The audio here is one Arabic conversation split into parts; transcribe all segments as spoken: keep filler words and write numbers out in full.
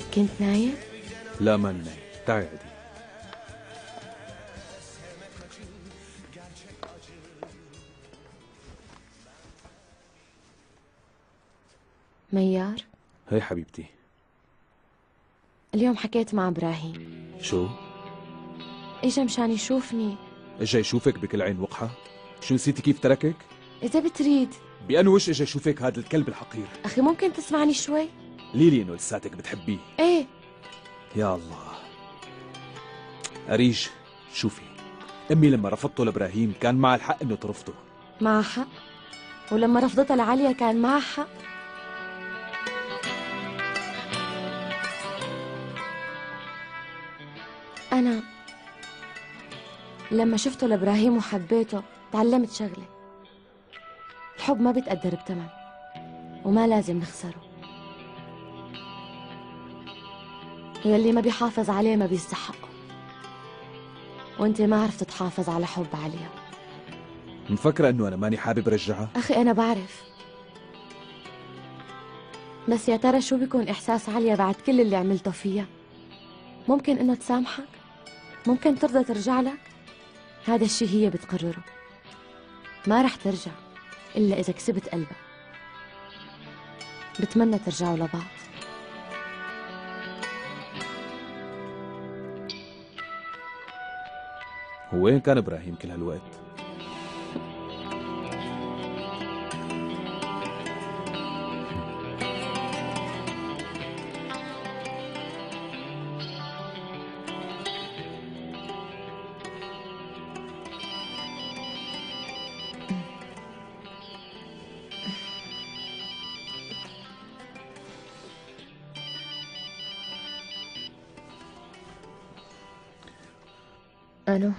كنت نايم؟ لا ماني نايم، تعي عدي. ميار، هي حبيبتي. اليوم حكيت مع ابراهيم. شو؟ اجا مشان يشوفني. اجا يشوفك بكل عين وقحة؟ شو نسيتي كيف تركك؟ اذا بتريد. بأنو وش اجا يشوفك هذا الكلب الحقير؟ اخي ممكن تسمعني شوي؟ ليلي انه لساتك بتحبيه. ايه. يا الله. أريج، شوفي، أمي لما رفضته لإبراهيم كان معها الحق إنه ترفضه. معها حق، ولما رفضتها لعليا كان معها حق. أنا لما شفته لإبراهيم وحبيته تعلمت شغلة: الحب ما بيتقدر بتمن، وما لازم نخسره، واللي ما بيحافظ عليه ما بيستحقه. وانت ما عرفت تحافظ على حب عليا. مفكرة إنه أنا ماني حابب رجعها؟ أخي أنا بعرف، بس يا ترى شو بيكون إحساس عليا بعد كل اللي عملته فيها؟ ممكن إنه تسامحك؟ ممكن ترضى ترجع لك؟ هذا الشي هي بتقرره. ما رح ترجع إلا إذا كسبت قلبها. بتمنى ترجعوا لبعض. هو وين كان إبراهيم كل هالوقت؟ ألو.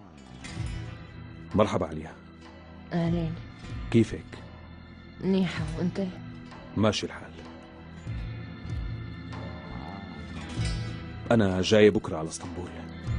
مرحبا عليا. أهلين. كيفك؟ منيحة، وأنت؟ ماشي الحال. أنا جاي بكرة على اسطنبول.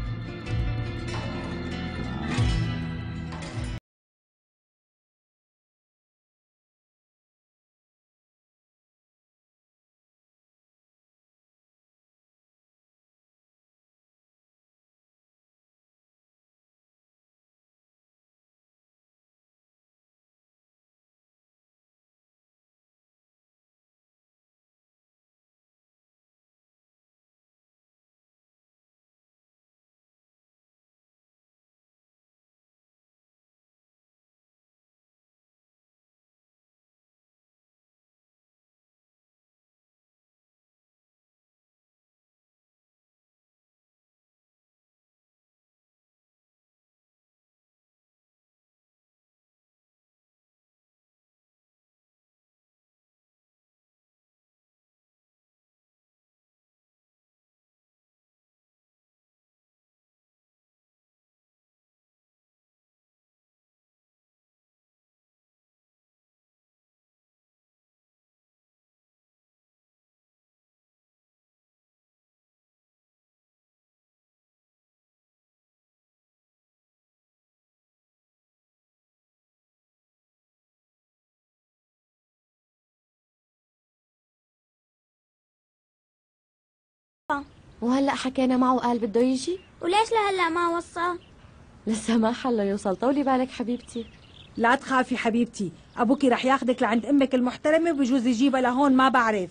وهلأ حكينا معه وقال بده يجي؟ وليش لهلا ما وصل؟ لسه ما حله يوصل. طولي بالك حبيبتي. لا تخافي حبيبتي، ابوكي رح ياخدك لعند امك المحترمه وبجوز يجيبها لهون، ما بعرف.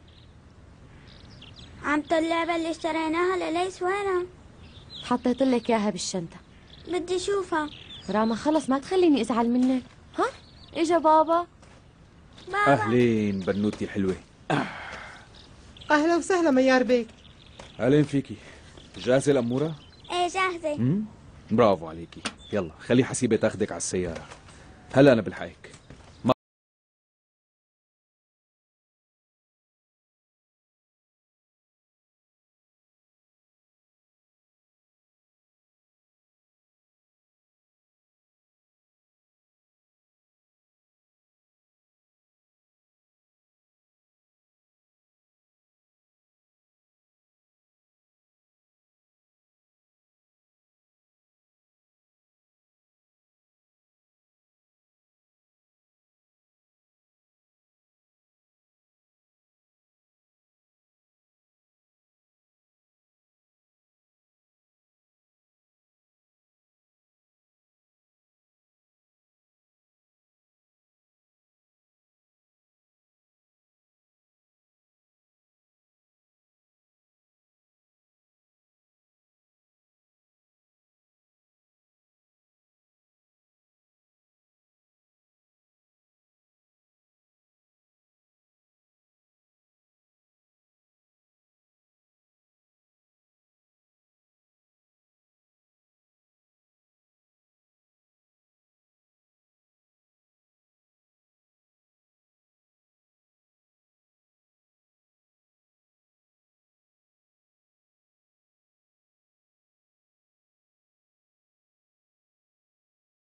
عم اللعبة اللي اشتريناها لليس وينها؟ حطيت لك اياها بالشنطة. بدي اشوفها. راما خلص ما تخليني ازعل منك. ها؟ اجا بابا. بابا. أهلين بنوتي الحلوة. أهلا وسهلا ميار بيك. أهلين فيكي. جاهزة الأمورة؟ ايه جاهزة. مم؟ برافو عليكي. يلا خلي حسيبة تاخدك على السيارة. هلا أنا بلحقك.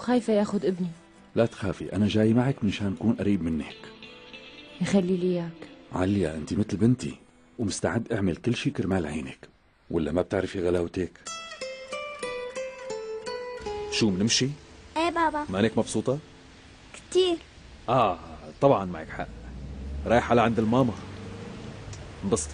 وخايفة ياخد ابني. لا تخافي، أنا جاي معك منشان أكون قريب منك. يخلي لي إياك. عليا أنت مثل بنتي ومستعد أعمل كل شي كرمال عينك، ولا ما بتعرفي غلاوتك؟ شو منمشي؟ ايه بابا. مانك مبسوطة؟ كتير. آه طبعا معك حق. رايحة لعند الماما. انبسطي.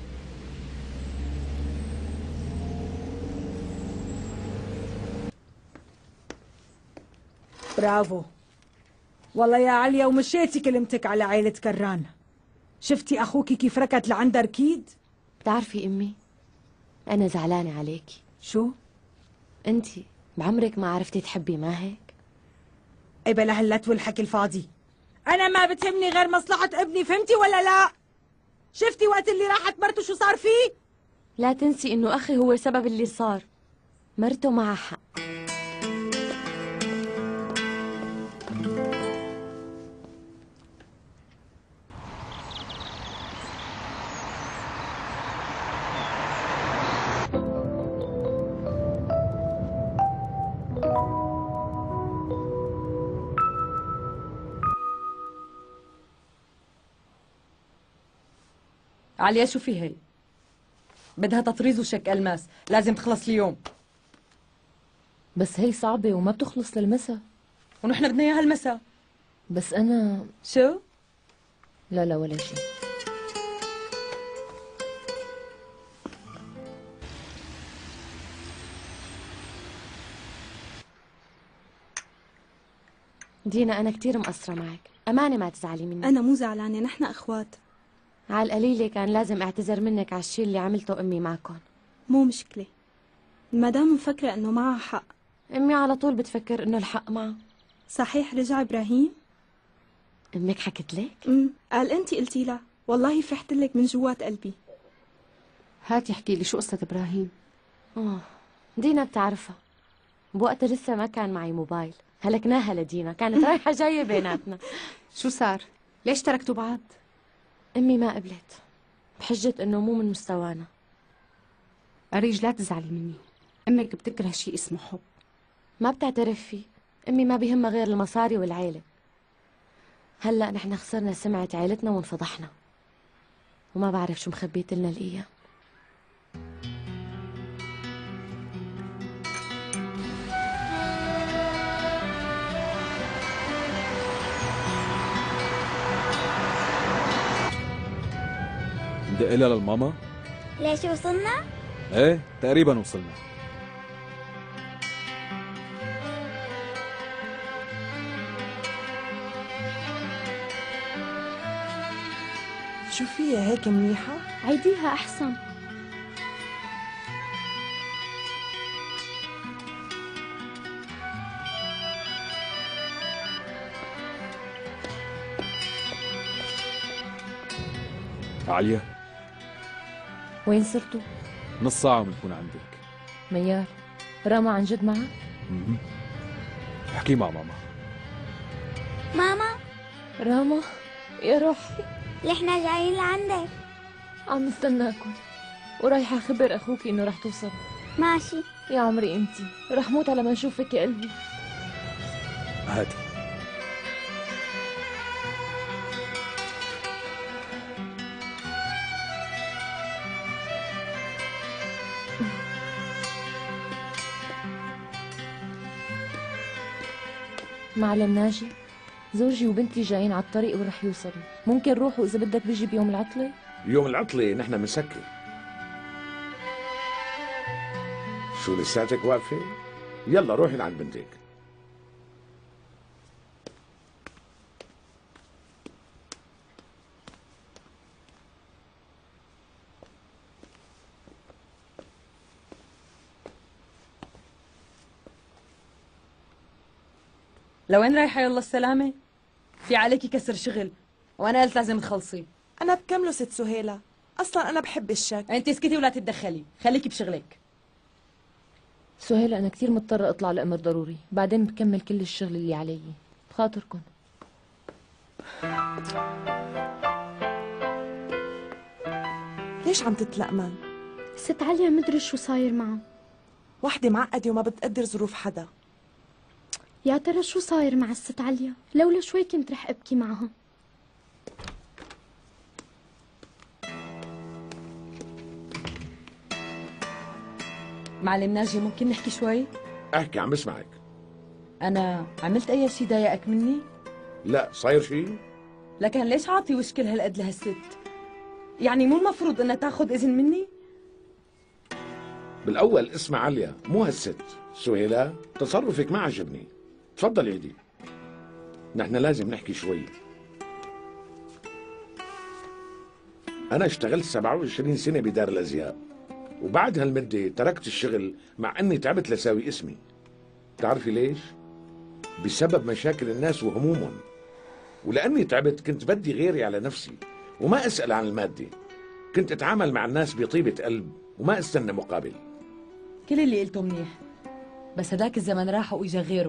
برافو والله يا عليا، ومشيتي كلمتك على عيلة كران. شفتي أخوك كيف ركض لعند ركيد؟ بتعرفي أمي، أنا زعلانة عليكي. شو؟ أنتي بعمرك ما عرفتي تحبي، ما هيك؟ اي بلا هاللت والحكي الفاضي. أنا ما بتهمني غير مصلحة ابني، فهمتي ولا لا؟ شفتي وقت اللي راحت مرته شو صار فيه؟ لا تنسي إنه أخي هو سبب اللي صار. مرته معها حق. عليا شو في هي؟ بدها تطريز وشك ألماس، لازم تخلص اليوم. بس هي صعبة وما بتخلص للمسا. ونحن بدنا اياها المساء. بس أنا شو؟ لا لا ولا شيء. دينا أنا كتير مقصرة معك، أمانة ما تزعلي مني. أنا مو زعلانة، نحن أخوات. على القليلة كان لازم اعتذر منك على الشيء اللي عملته أمي معكم. مو مشكلة، المدام مفكرة إنه معها حق. أمي على طول بتفكر إنه الحق معه. صحيح رجع إبراهيم؟ أمك حكت لك؟ امم قال أنتي قلتي لها، والله فرحت لك من جوات قلبي. هاتي احكي لي شو قصة إبراهيم. آه دينا بتعرفها، بوقتها لسه ما كان معي موبايل، هلكناها لدينا، كانت رايحة جاية بيناتنا. شو صار؟ ليش تركتوا بعض؟ أمي ما قبلت بحجة إنه مو من مستوانا. أريج لا تزعلي مني، أمك بتكره شيء اسمه حب. ما بتعترف فيه، أمي ما بيهمها غير المصاري والعيلة. هلأ نحن خسرنا سمعة عيلتنا وانفضحنا، وما بعرف شو مخبيت لنا الأيام. ندق لها للماما؟ ليش وصلنا؟ ايه تقريبا وصلنا. شو فيها هيك منيحة؟ عيديها أحسن. عليا وين صرتوا؟ نص ساعة وبنكون عندك. ميار، راما عن جد معك؟ مم. احكي مع ماما. ماما راما يا روحي، نحن جايين لعندك. عم نستناكم، ورايحة أخبر أخوك إنه رح توصل. ماشي يا عمري أنتي، رح موت على ما نشوفك يا قلبي. هاتي. معلم ناجي، زوجي وبنتي جايين على الطريق ورح يوصلوا، ممكن روحوا إذا بدك بيجي بيوم العطلة؟ يوم العطلة نحن بنسكر. شو لساتك واقفة؟ يلا روحي لعند بنتك. لوين رايحة يلا السلامة؟ في عليكي كسر شغل، وأنا قلت لازم تخلصي. أنا بكمله ست سهيلة، أصلا أنا بحب الشك. أنت اسكتي ولا تتدخلي، خليكي بشغلك. سهيلة أنا كثير مضطرة أطلع لأمر ضروري، بعدين بكمل كل الشغل اللي علي. بخاطركم. ليش عم تتلقمن؟ ست عليا مدري شو صاير معه. وحدة معقدة وما بتقدر ظروف حدا. يا ترى شو صاير مع الست عليا؟ لولا شوي كنت رح ابكي معها. معلم ناجي ممكن نحكي شوي؟ احكي، عم بسمعك. انا عملت اي شي ضايقك مني؟ لا، صاير شيء؟ لكن ليش عاطي وشكل هالقد لهالست؟ يعني مو المفروض انها تاخذ اذن مني؟ بالاول اسمع عليا، مو هالست. سهيلة، تصرفك ما عجبني. تفضل عيدي. نحن لازم نحكي شوي. انا اشتغلت سبعة وعشرين سنة بدار الازياء، وبعد هالمدة تركت الشغل مع اني تعبت لساوي اسمي. تعرفي ليش؟ بسبب مشاكل الناس وهمومهم. ولاني تعبت كنت بدي غيري على نفسي وما اسأل عن المادة. كنت اتعامل مع الناس بطيبة قلب وما استنى مقابل. كل اللي قلته منيح، بس هداك الزمن راح واجا غيره.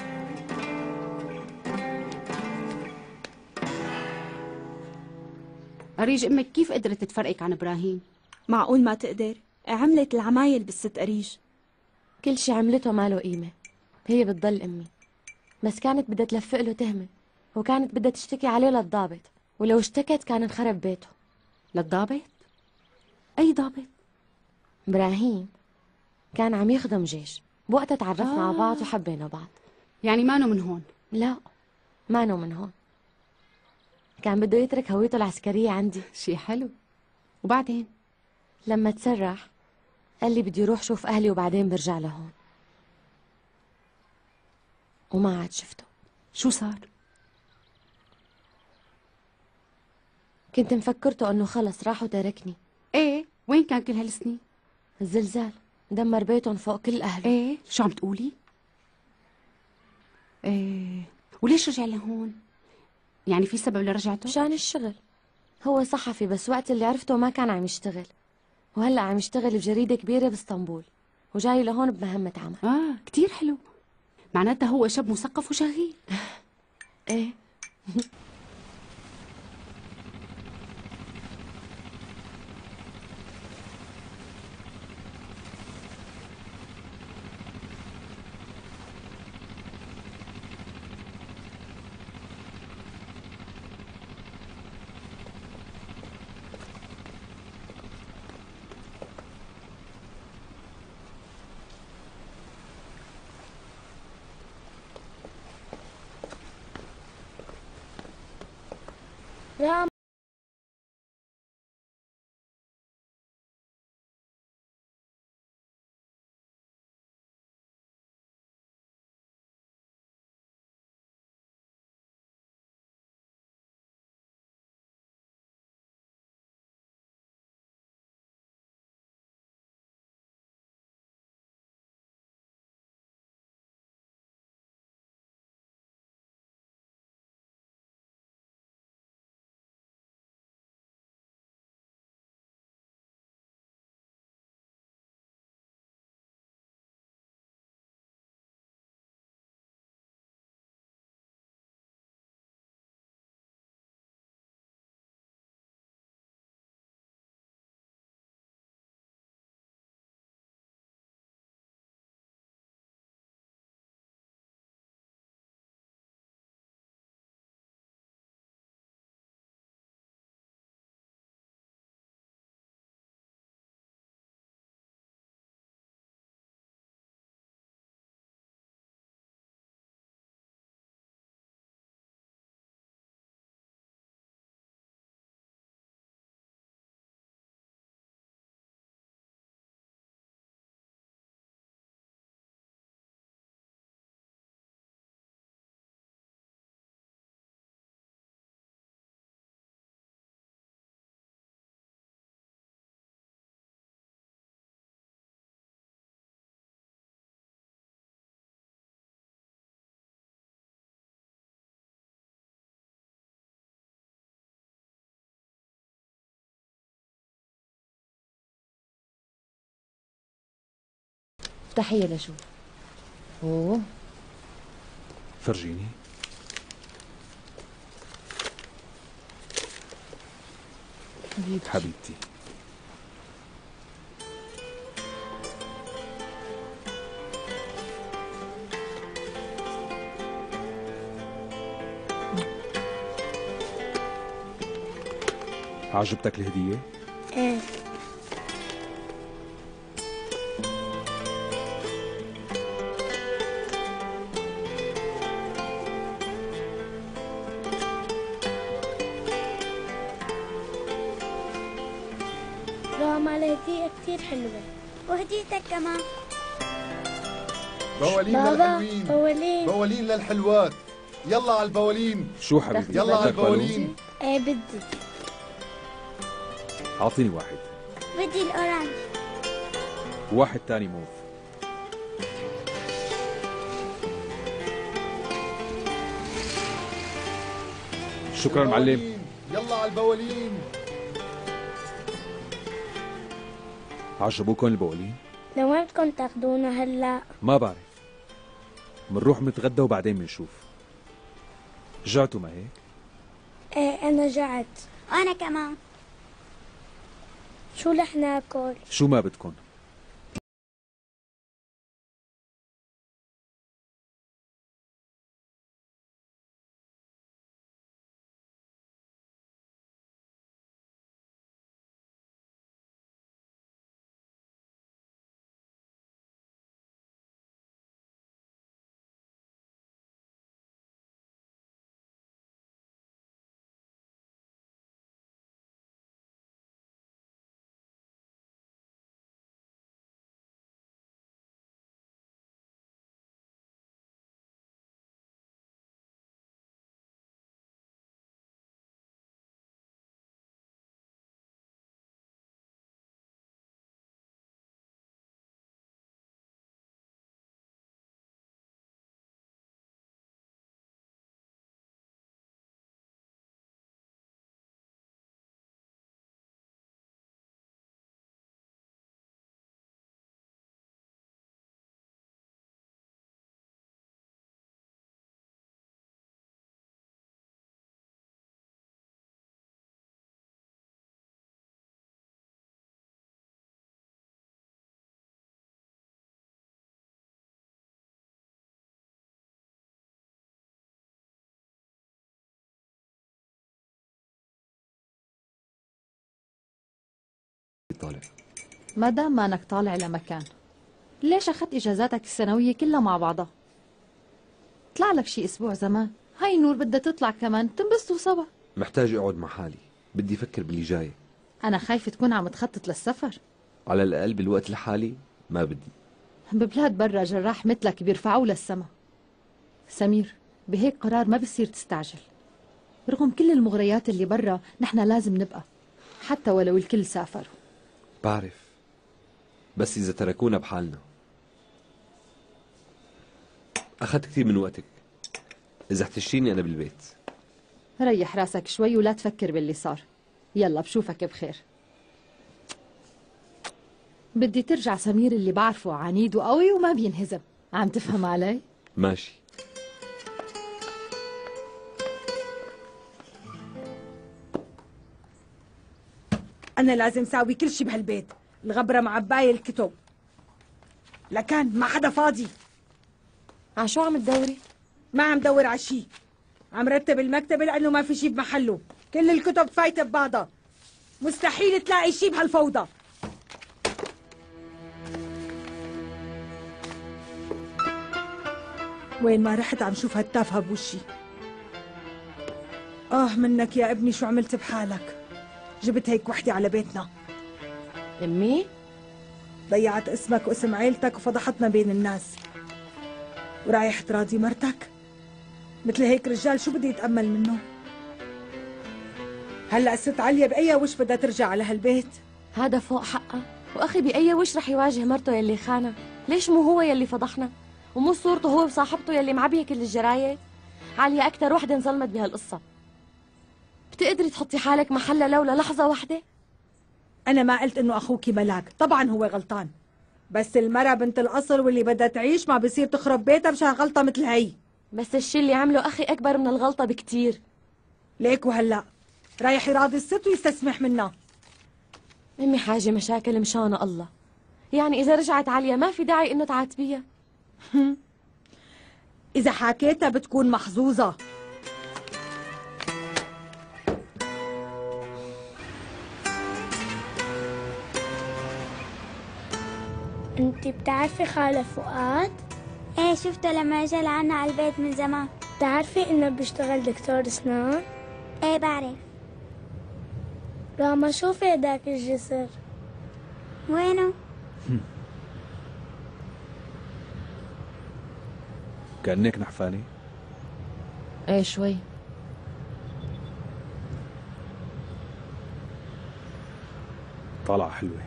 أريج أمك كيف قدرت تفرقك عن إبراهيم؟ معقول ما تقدر؟ عملت العمايل بالست أريج. كل شي عملته ما له قيمة. هي بتضل أمي، بس كانت بدها تلفق له تهمة، وكانت بدها تشتكي عليه للضابط، ولو اشتكت كان انخرب بيته. للضابط؟ أي ضابط؟ إبراهيم كان عم يخدم جيش، بوقتها تعرفنا آه. على بعض وحبينا بعض. يعني مانو من هون؟ لا، مانو من هون. كان بده يترك هويته العسكرية عندي. شي حلو. وبعدين؟ لما تسرح قال لي بدي روح شوف أهلي وبعدين برجع لهون، وما عاد شفته. شو صار؟ كنت مفكرته انه خلص راح وتركني. ايه، وين كان كل هالسنين؟ الزلزال دمر بيتهم فوق كل اهله. ايه، شو عم تقولي؟ ايه، وليش رجع لهون؟ يعني في سبب لرجعته؟ مشان الشغل. هو صحفي، بس وقت اللي عرفته ما كان عم يشتغل، وهلا عم يشتغل بجريدة كبيرة باسطنبول، وجاي لهون بمهمة عمل. اه، كتير حلو. معناتها هو شاب مثقف وشغيل. ايه. رام افتحيها لشوف. اوه، فرجيني. حبيبتي حبيبتي. عجبتك الهدية؟ ايه. راما الهدية كتير حلوة وهديتك كمان. بوالين بابا للحلوين. بوالين بوالين للحلوات. يلا على البوالين. شو حبيبي؟ يلا على بدك بالون؟ البوالين. ايه بدي. أعطيني واحد. بدي الأورانج. وواحد تاني موف. شكرا معلم. يلا على البوالين. عجبوكم البوالين؟ لو وين بدكم تاخدونا هلا؟ ما بعرف. منروح نتغدى وبعدين بنشوف. جعتوا ما هيك؟ ايه انا جعت. وانا كمان. شو رح ناكل؟ شو ما بدكم؟ طالع. ما دام مانك طالع لمكان، ليش اخذت اجازاتك السنويه كلها مع بعضها؟ طلع لك شي اسبوع زمان، هاي نور بدها تطلع كمان تنبسطوا سوا. محتاج اقعد مع حالي، بدي افكر باللي جاي. انا خايفه تكون عم تخطط للسفر. على الاقل بالوقت الحالي ما بدي. ببلاد برا جراح مثلك بيرفعوه للسما. سمير، بهيك قرار ما بصير تستعجل. رغم كل المغريات اللي برا نحن لازم نبقى، حتى ولو الكل سافروا. بعرف، بس اذا تركونا بحالنا. اخذت كثير من وقتك، اذا احتجتيني انا بالبيت. ريح راسك شوي ولا تفكر باللي صار. يلا بشوفك بخير. بدي ترجع سمير اللي بعرفه عنيد وقوي وما بينهزم. عم تفهم علي؟ ماشي. أنا لازم ساوي كل شي بهالبيت. الغبرة معباية الكتب، لكان ما حدا فاضي. عشو عم تدوري؟ ما عم دور على شي، عم رتب المكتبة لأنه ما في شي بمحله. كل الكتب فايتة ببعضها، مستحيل تلاقي شي بهالفوضى. وين ما رحت عم شوف هالتافهة بوشي. آه منك يا ابني، شو عملت بحالك؟ جبت هيك وحدة على بيتنا. أمي؟ ضيعت اسمك واسم عيلتك وفضحتنا بين الناس، ورايح تراضي مرتك؟ مثل هيك رجال شو بدي يتأمل منه؟ هلأ الست عليا بأي وش بدها ترجع على هالبيت؟ هذا فوق حقها، وأخي بأي وش رح يواجه مرته يلي خانها؟ ليش مو هو يلي فضحنا؟ ومو صورته هو وصاحبته يلي معبيه كل الجرايد؟ عليا أكتر وحدة انظلمت بهالقصة. بتقدري تحطي حالك محلها لولا لحظة واحدة؟ أنا ما قلت إنه أخوكي ملاك، طبعا هو غلطان، بس المرة بنت الأصل واللي بدها تعيش ما بصير تخرب بيتها مشان غلطة مثل هي. بس الشي اللي عمله أخي أكبر من الغلطة بكتير. ليك وهلأ رايح يراضي الست ويستسمح منها. أمي حاجة مشاكل مشان الله، يعني إذا رجعت عليا ما في داعي إنه تعاتبيها. إذا حكيتها بتكون محظوظة. انت بتعرفي خالة فؤاد؟ ايه شفته لما اجى لعنا على البيت من زمان. بتعرفي انه بيشتغل دكتور اسنان؟ ايه بعرف. راما شوفي هداك الجسر. وينه؟ كأنك نحفانة. ايه شوي. طالعة حلوة.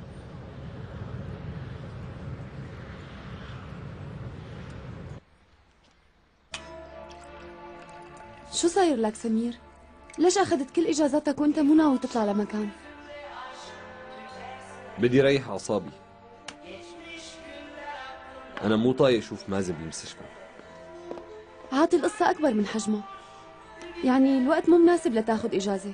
شو صاير لك سمير؟ ليش اخذت كل اجازاتك وانت مو ناوي تطلع لمكان؟ بدي ريح اعصابي. انا مو طايق اشوف مازن بالمستشفى. عاد القصة اكبر من حجمها. يعني الوقت مو مناسب لتاخذ اجازة.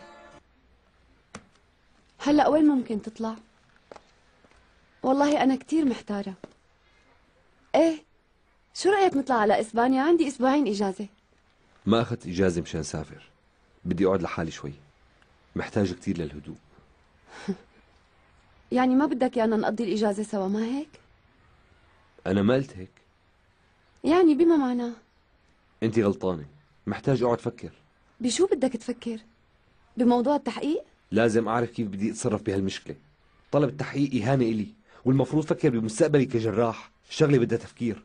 هلا وين ممكن تطلع؟ والله انا كتير محتارة. ايه شو رأيك نطلع على اسبانيا؟ عندي اسبوعين اجازة. ما اخذت اجازة مشان سافر. بدي اقعد لحالي شوي. محتاج كتير للهدوء. يعني ما بدك يانا نقضي الاجازة سوا ما هيك؟ انا ما قلت هيك. يعني بما معناه. انت غلطانة. محتاج اقعد افكر. بشو بدك تفكر؟ بموضوع التحقيق؟ لازم اعرف كيف بدي اتصرف بهالمشكلة. طلب التحقيق اهانة الي، والمفروض فكر بمستقبلي كجراح. الشغلة بدها تفكير.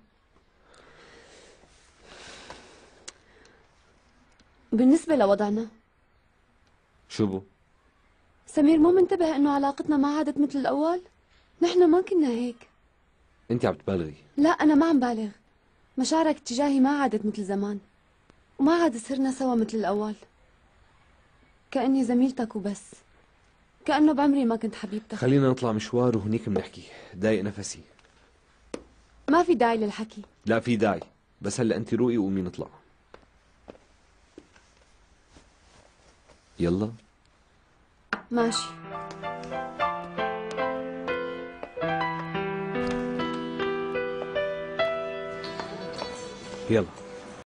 بالنسبة لوضعنا شو بو؟ سمير مو منتبه انه علاقتنا ما عادت مثل الاول؟ نحن ما كنا هيك. انت عم تبالغي. لا انا ما عم بالغ. مشاعرك تجاهي ما عادت مثل زمان، وما عاد صرنا سوا مثل الاول. كأني زميلتك وبس، كأنه بعمري ما كنت حبيبتك. خلينا نطلع مشوار وهنيك بنحكي. ضايق نفسي. ما في داعي للحكي. لا في داعي، بس هلا انت روقي وقومي نطلع. يلا ماشي. يلا.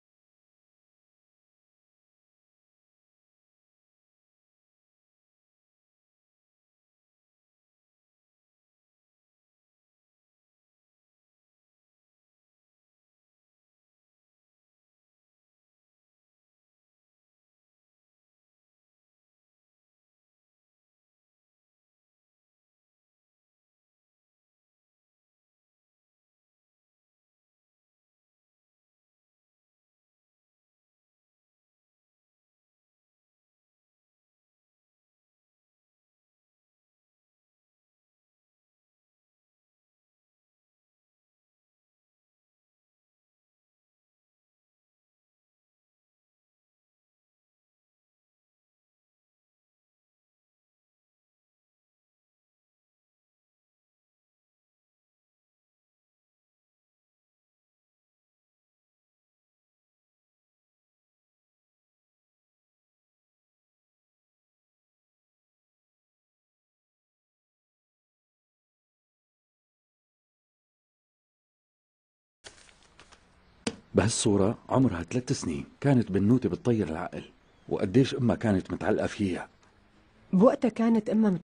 بهالصورة عمرها ثلاث سنين، كانت بنوتة بتطير العقل، وقديش أمها كانت متعلقة فيها. بوقتها كانت امها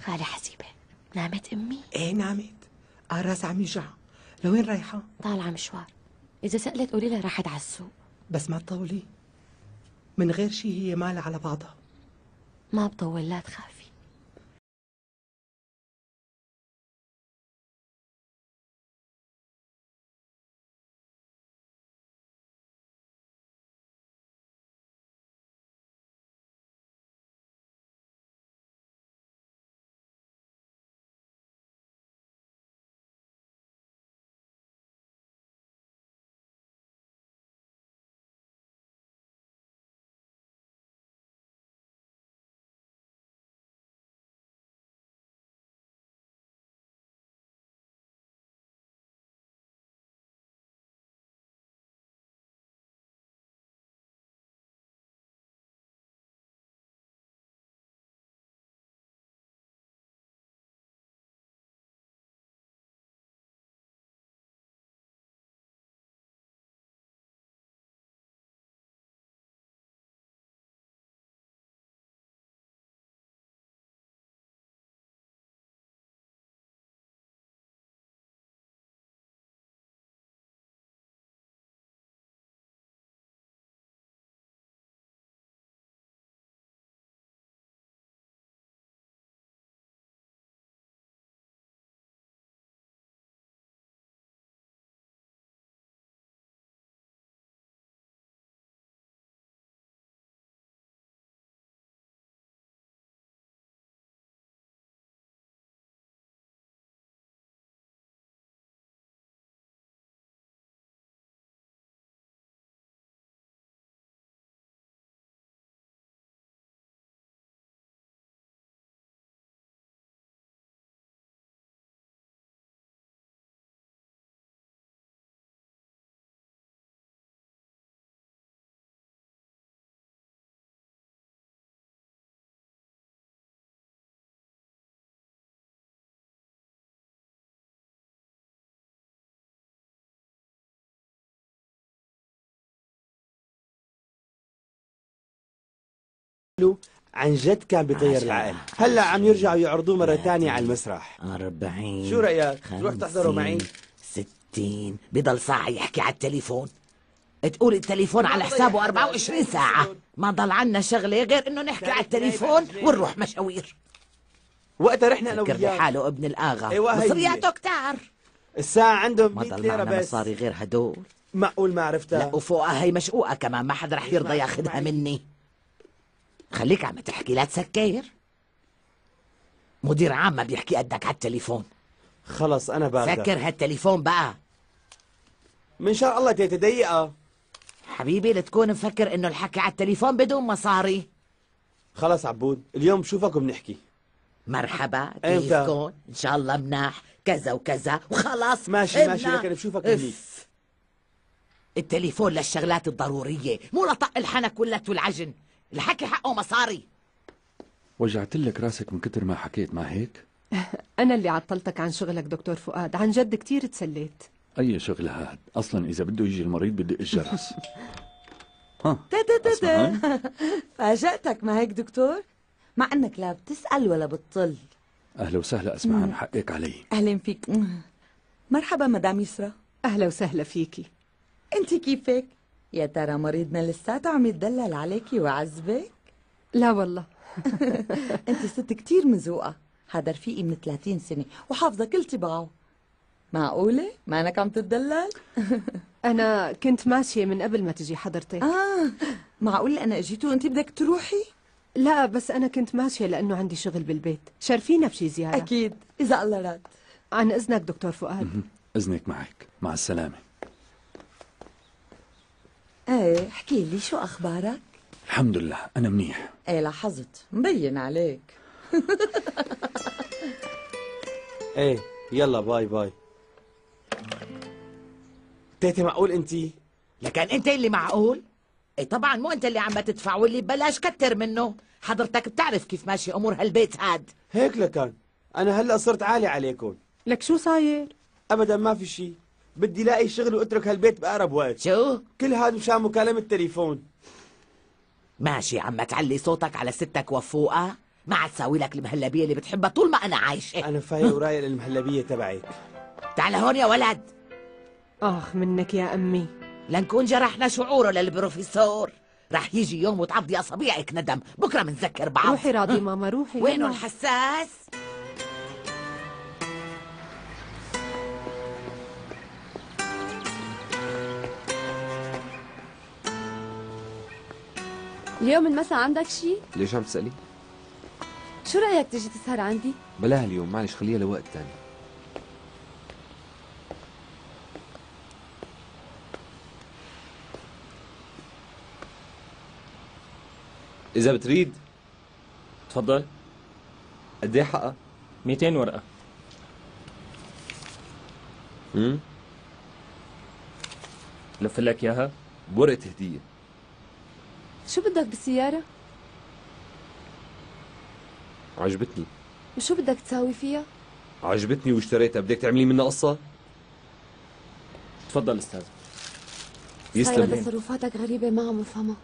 خالي حسيبة، نامت أمي؟ ايه نامت. اه راسها عم يوجع. لوين رايحة؟ طالعة مشوار. إذا سألت قولي لها راحت على السوق. بس ما تطولي، من غير شي هي مالها على بعضها. ما بطول، لا تخافي. عن جد كان بيطير العقل. هلا عم يرجعوا يعرضوه مرة تانية على المسرح. أربعين شو رأيك؟ تروح تحضروا معي؟ ستين بضل ساعة يحكي على التليفون. تقول التليفون على حسابه أربعة وعشرين ساعة. ما ضل عنا شغلة غير إنه نحكي على التليفون ونروح مشاوير. وقتها رحنا أنا وياه فكر بحاله ابن الآغا. أيوة مصرياته كتار. الساعة عندهم مية ليرة بس. ما ضل مصاري غير هدول. معقول ما عرفتها؟ لا وفوقها هي مشقوقة كمان، ما حدا رح يرضى ياخدها مني. خليك عم تحكي لا تسكر. مدير عام ما بيحكي قدك على التليفون. خلص أنا باردة. سكر هالتليفون بقى. من شاء الله تيتا دقيقة. حبيبي لتكون مفكر إنه الحكي على التليفون بدون مصاري. خلص عبود، اليوم بشوفك وبنحكي. مرحبا، كيفكم؟ إن شاء الله مناح، كذا وكذا وخلاص. ماشي ماشي، لكن بشوفك هنيك. التليفون للشغلات الضرورية، مو لطق الحنك واللت والعجن. الحكي حقه مصاري. وجعت لك راسك من كتر ما حكيت، ما هيك؟ أنا اللي عطلتك عن شغلك دكتور فؤاد، عن جد كتير تسليت. أي شغل هاد؟ أصلا إذا بده يجي المريض بدق الجرس. ها تا تا تا فاجأتك ما هيك دكتور؟ مع انك لا بتسأل ولا بتطل. أهلا وسهلا أسمعان، حقك علي. أهلا فيك. مرحبا مدام يسرا. أهلا وسهلا فيكي. انت كيفك؟ يا ترى مريضنا لساته عم يتدلل عليكي وعذبك؟ لا والله. انت ست كتير مزوقة. هذا رفيقي من ثلاثين سنة وحافظة كل طباعه. معقولة؟ ما أنك عم تتدلل؟ أنا كنت ماشية من قبل ما تجي حضرتك. آه معقولة أنا أجيت وأنت بدك تروحي؟ لا بس أنا كنت ماشية لأنه عندي شغل بالبيت. شرفينا بشي زيارة. أكيد إذا الله راد. عن إذنك دكتور فؤاد. إذنك معك، مع السلامة. ايه احكي لي شو أخبارك؟ الحمد لله أنا منيح. ايه لاحظت، مبين عليك. ايه يلا باي باي. تيتي معقول انتي؟ لكن انت اللي معقول؟ ايه طبعا مو انت اللي عم تدفع واللي ببلاش كتر منه. حضرتك بتعرف كيف ماشي امور هالبيت هاد. هيك لكان انا هلا صرت عالي عليكم. لك شو صاير؟ ابدا ما في شيء، بدي لاقي شغل واترك هالبيت باقرب وقت. شو؟ كل هاد مشان مكالمة تليفون. ماشي عم تعلي صوتك على ستك وفوقها، ما عاد ساوي لك المهلبية اللي بتحبها طول ما أنا عايشة. أنا فايق ورايق المهلبية تبعك. تعال هون يا ولد. آخ منك يا أمي. لنكون جرحنا شعوره للبروفيسور. رح يجي يوم وتعضي أصابيعك ندم، بكرة منذكر بعض. روحي راضي ماما روحي. وينه الحساس؟ اليوم المساء عندك شي؟ ليش عم تسألي؟ شو رأيك تيجي تسهر عندي؟ بلاها اليوم، معلش خليها لوقت تاني. إذا بتريد تفضل. قد ايه حقها؟ مئتين ورقة. امم لف لك اياها؟ بورقة هدية. شو بدك بالسيارة؟ عجبتني. وشو بدك تساوي فيها؟ عجبتني واشتريتها، بدك تعملي منها قصة؟ تفضل استاذ. يسلم. تصرفاتك غريبة ما عم بفهمها.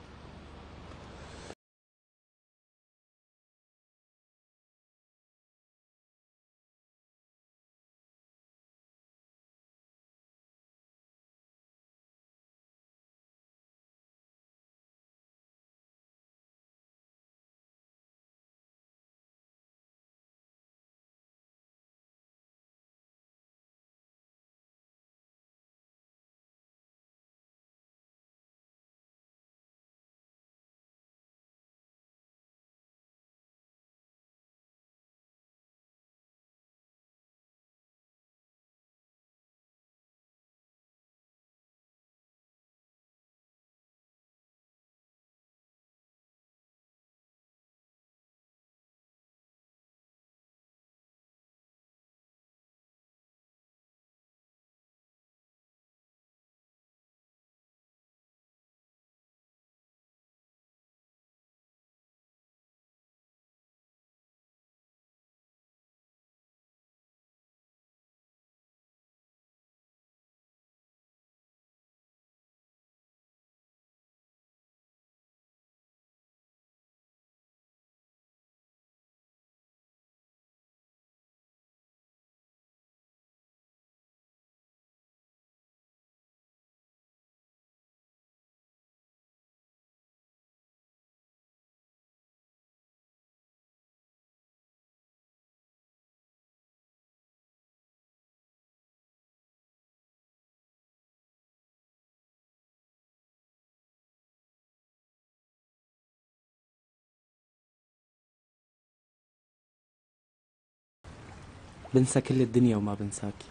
بنسى كل الدنيا وما بنساكي.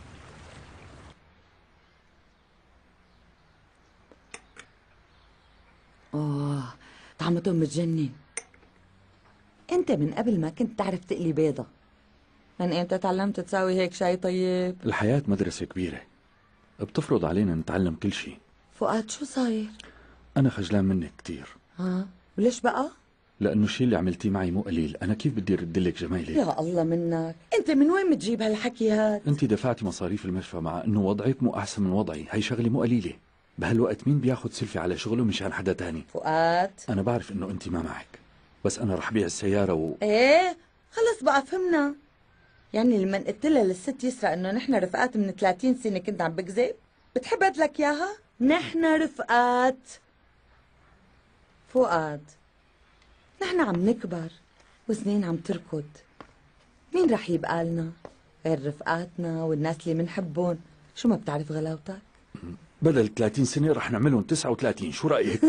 اوه طعمتهم بتجنن. انت من قبل ما كنت تعرف تقلي بيضة، من امتى تعلمت تساوي هيك شاي طيب؟ الحياة مدرسة كبيرة بتفرض علينا نتعلم كل شيء. فؤاد شو صاير؟ أنا خجلان منك كتير. ها وليش بقى؟ لأنه الشيء اللي عملتيه معي مو قليل، أنا كيف بدي أرد لك جمايلك؟ يا الله منك، أنت من وين بتجيب هالحكي هاد؟ أنت دفعتي مصاريف المشفى مع إنه وضعك مو أحسن من وضعي، هي شغلة مو قليلة. بهالوقت مين بياخد سيلفي على شغله مشان حدا تاني؟ فؤاد أنا بعرف إنه أنت ما معك، بس أنا رح بيع السيارة و إيه خلص بقى فهمنا. يعني لما قلت لها للست يسرا إنه نحن رفقات من ثلاثين سنة كنت عم بكذب؟ بتحب لك إياها؟ نحن رفقات فؤاد، نحن عم نكبر وسنين عم تركض، مين رح يبقى لنا غير رفقاتنا والناس اللي منحبهم؟ شو ما بتعرف غلاوتك؟ بدل ثلاثين سنة رح نعملهم تسعة وثلاثين، شو رأيك؟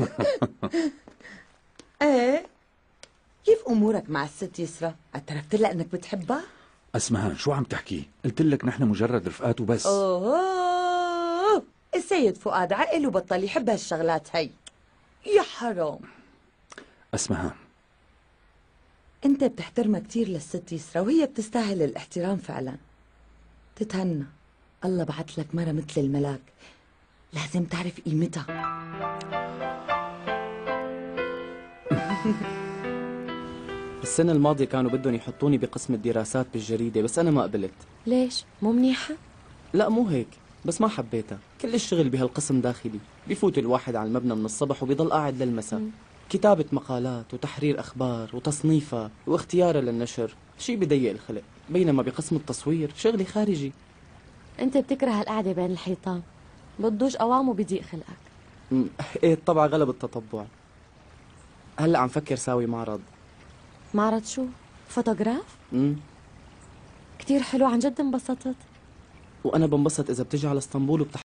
ايه كيف امورك مع الست يسرا؟ اعترفت لها انك بتحبها؟ اسمهان شو عم تحكي؟ قلت لك نحن مجرد رفقات وبس. اوه السيد فؤاد عقل وبطل يحب هالشغلات هي، يا حرام. اسمهان انت بتحترمها كثير للست يسرا وهي بتستاهل الاحترام فعلا. تتهنى، الله بعت لك مرة مثل الملاك، لازم تعرف قيمتها. السنة الماضية كانوا بدهم يحطوني بقسم الدراسات بالجريدة بس أنا ما قبلت. ليش؟ مو منيحة؟ لا مو هيك، بس ما حبيتها. كل الشغل بهالقسم داخلي، بفوت الواحد على المبنى من الصبح وبيضل قاعد للمساء. كتابة مقالات وتحرير أخبار وتصنيفها واختيارها للنشر شيء بضيق الخلق، بينما بقسم التصوير شغلي خارجي. انت بتكره القعدة بين الحيطان، بتضوج قوام وبيضيق خلقك. م، ايه الطبع غلب التطبع. هلا عم فكر ساوي معرض. معرض شو؟ فوتوغراف؟ امم كتير حلو، عن جد انبسطت. وانا بنبسط اذا بتجي على اسطنبول وبتح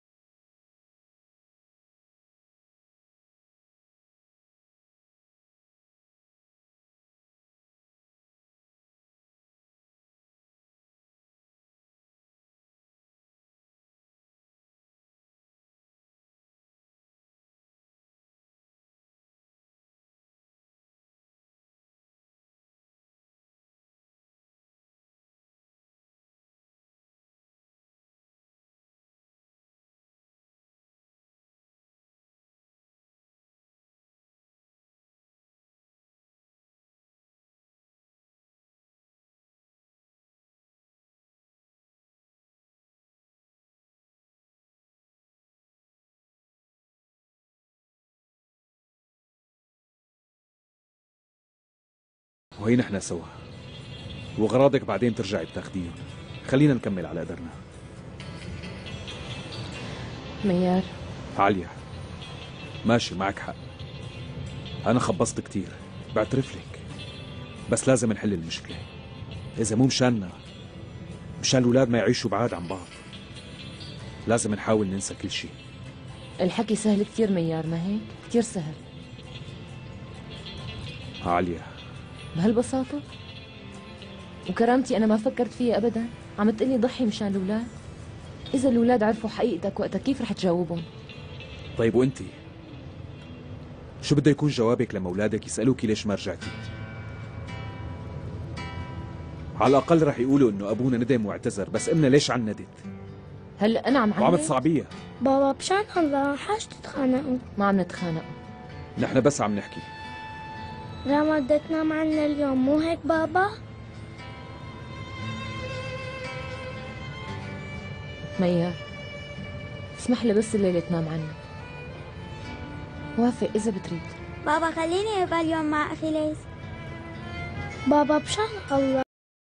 وهي نحن سوا، وغراضك بعدين ترجعي بتاخديهم. خلينا نكمل على قدرنا. ميار عليا، ماشي معك حق، أنا خبصت كتير بعترف لك، بس لازم نحل المشكلة. إذا مو مشاننا، مشان الأولاد ما يعيشوا بعاد عن بعض، لازم نحاول ننسى كل شيء. الحكي سهل كتير ميار، ما هيك؟ كتير سهل. عليا بهالبساطة؟ وكرامتي أنا ما فكرت فيها أبدا. عم تقلي ضحي مشان الأولاد؟ إذا الأولاد عرفوا حقيقتك وقتها كيف رح تجاوبهم؟ طيب وأنتي؟ شو بده يكون جوابك لما أولادك يسألوكي ليش ما رجعتي؟ على الأقل رح يقولوا إنه أبونا ندم واعتذر، بس أمنا ليش عندت؟ هلا أنا عم عند وعم تصعبيها. بابا بشان الله حاج تتخانقوا. ما عم نتخانق، نحن بس عم نحكي. راما بدها تنام عنا اليوم، مو هيك بابا؟ ميار اسمح لي بس الليلة تنام عنا. وافق إذا بتريد. بابا خليني ابقى اليوم مع اخي ليس. بابا بشان الله.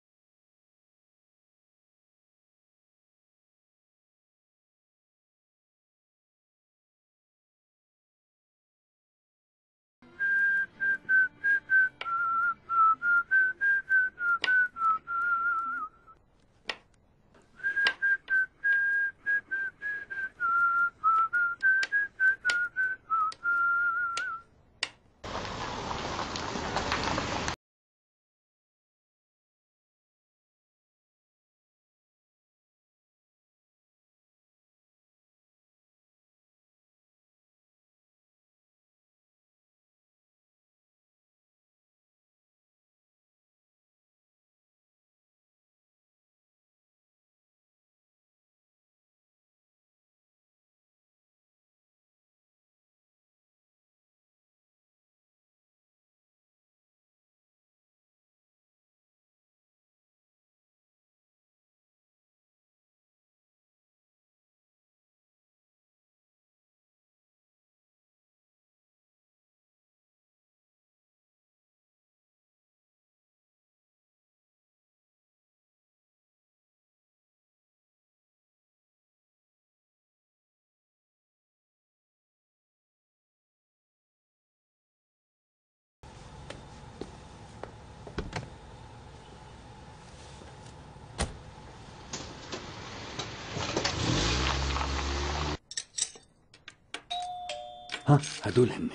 ها هدول هن.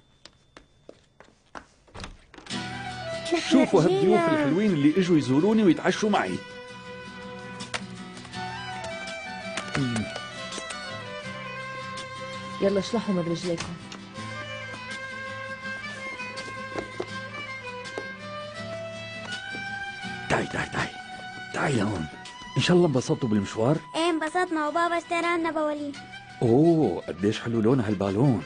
شوفوا هالضيوف الحلوين اللي اجوا يزوروني ويتعشوا معي. يلا اشلحوا من رجليكم. تعي تعي تعي تعي لهون. ان شاء الله انبسطتوا بالمشوار. ايه انبسطنا، وبابا اشترى لنا بوالين. اوه قديش حلو لون هالبالون.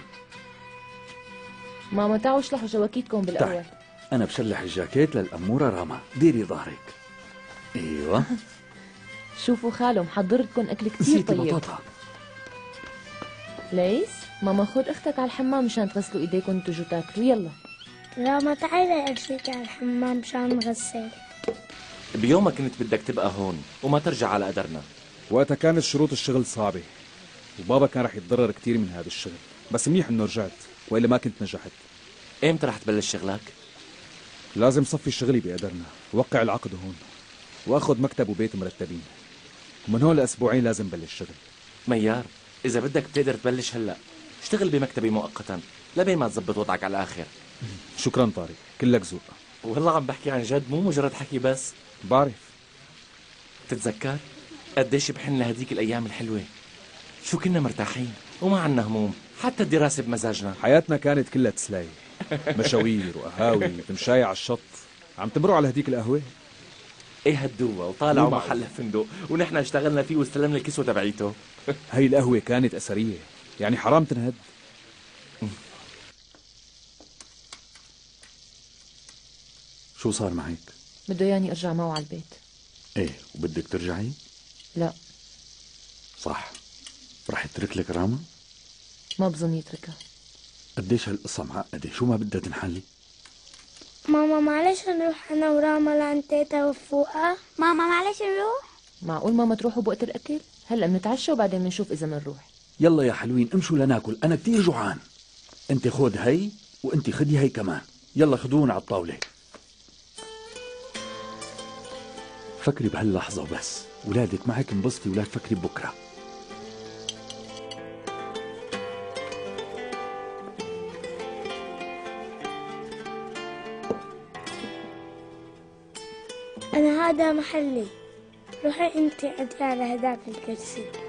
ماما تعوا اشلحوا جواكيتكم بالاول. تعي. انا بشلح الجاكيت للاموره راما، ديري ظهرك. ايوه. شوفوا خاله محضر لكم اكل كثير نسيتي طيب. بطاطا. ليس ماما خد اختك على الحمام مشان تغسلوا ايديكم وتجوا تاكلوا. يلا راما تعالي ارشيك على الحمام مشان نغسل. بيومها كنت بدك تبقى هون وما ترجع على قدرنا. وقتها كانت شروط الشغل صعبة وبابا كان رح يتضرر كتير من هذا الشغل، بس منيح انه رجعت والا ما كنت نجحت. امتى رح تبلش شغلك؟ لازم صفي شغلي بقدرنا، وقع العقد هون واخذ مكتب وبيت مرتبين، ومن هون لاسبوعين لازم بلش شغل. ميار اذا بدك بتقدر تبلش هلا، اشتغل بمكتبي مؤقتا لبين ما تزبط وضعك على الاخر. شكرا طارق، كلك ذوق. والله عم بحكي عن جد مو مجرد حكي بس. بعرف. تتذكر قديش بحنا هديك الايام الحلوه؟ شو كنا مرتاحين وما عنا هموم، حتى الدراسه بمزاجنا. حياتنا كانت كلها تسلاي، مشاوير وقهاوي تمشاي على الشط. عم تمروا على هديك القهوه؟ ايه هالدوا وطالعوا محل فندق ونحن اشتغلنا فيه واستلمنا الكسوه تبعيته. هي القهوه كانت اثريه، يعني حرام تنهد. شو صار معك؟ بده ياني ارجع معه على البيت. ايه وبدك ترجعي؟ لا. صح. رح يترك لك راما؟ ما بظن يتركها. قديش هالقصة معقدة، شو ما بدها تنحل؟ ماما معلش نروح انا وراما لعند تيتا وفوقها. ماما معلش نروح. معقول ماما تروحوا بوقت الاكل؟ هلا بنتعشى وبعدين بنشوف اذا بنروح. يلا يا حلوين امشوا لناكل، انا كتير جوعان. انت خود هي وانت خدي هي كمان. يلا خدونا على الطاولة. فكري بهاللحظة وبس، ولادك معك انبسطي ولا تفكري ببكرة. أنا هذا محلي، روحي أنت عدي على هداك الكرسي.